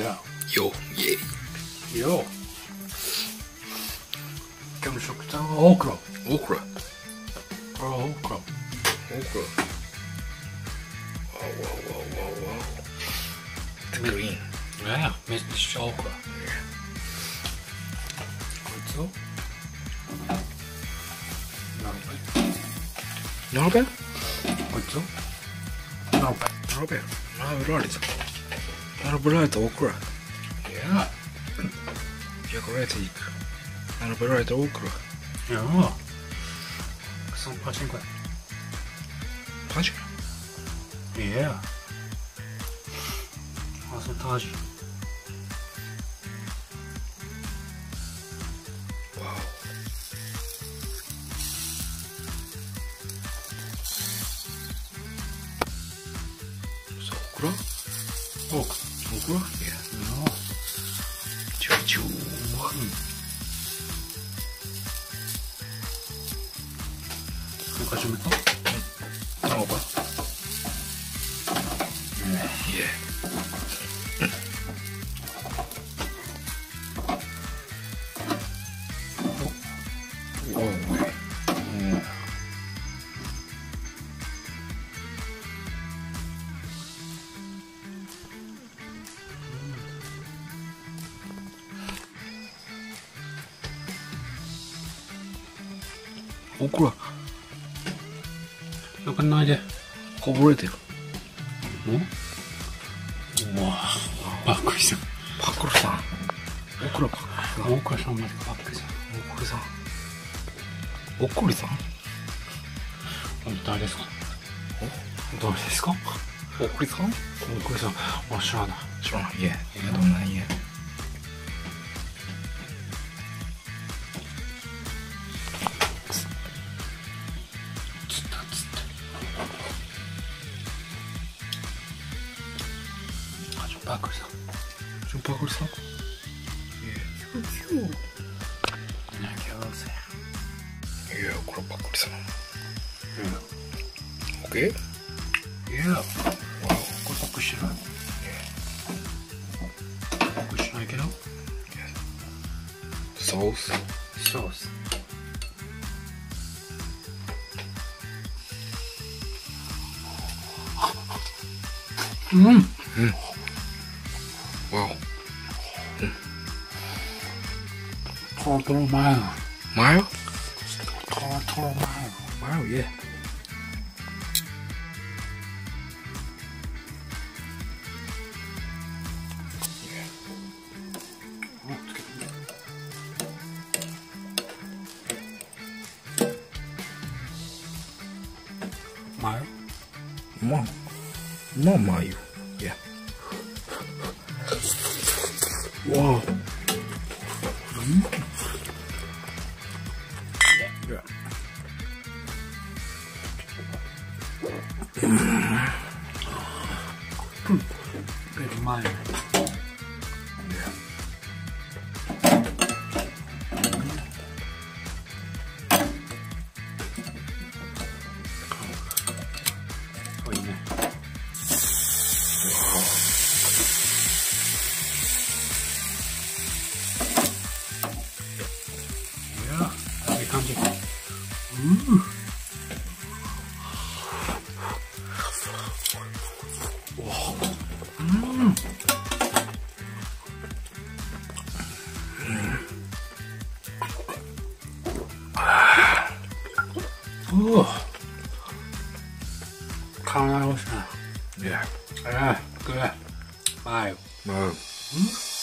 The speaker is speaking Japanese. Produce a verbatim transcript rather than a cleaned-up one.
Yeah. Yo, yay. Yo.今日の食材はオクラ。 オクラ。 これはオクラ。 オクラ。Wow, wow, wow, wow, wow. The green. Yeah, Mister Okra. こいつを並べ。 こいつを並べ。 並べ。並べられた。並べられたオクラ。 Yeah. 焼かれていく。並べられたオクラ。 Yeah. そのパチンコや。 パチン Yeah. あ、そのタジ。 Wow. So okra? Okra. Okra? Yeah. No. Choo choo. Mm. なんか始めた？ うん。オクラ。Yeah. Oh, wait. Yeah. Okra. よくないで。 こぼれてる。 うわぁ、ばっくりした。 パクルさん。オクラパクルさん。 大倉さんまでばっくりした。 オクリさん。オクリさん。 誰ですか？誰ですか？ オクリさん。 大倉さん、あ、知らない。 知らない。いえ。どんなんいえ。 ばっくりした。 ちょパクリさん。いえ。キューキュー。 何キャーセ。 いや、これパクリさん。 うん。 オッケー。 いや。わお、こればっくりしてない。ばっくりしないけど。 ソース。 ソース。うん。うん。 わトロトロマヨ。 お。マヨ。 トロトロマヨ。 マヨ、いえ。 マヨ。 まあ、まあマヨ。いや。わお。Yeah. Good mayo. Yeah. Oh, yeah. Yeah, いい感じ。うん。うわ、体が欲しいな。 Yeah. Ah, good. Mayo. Mayo. Hmm?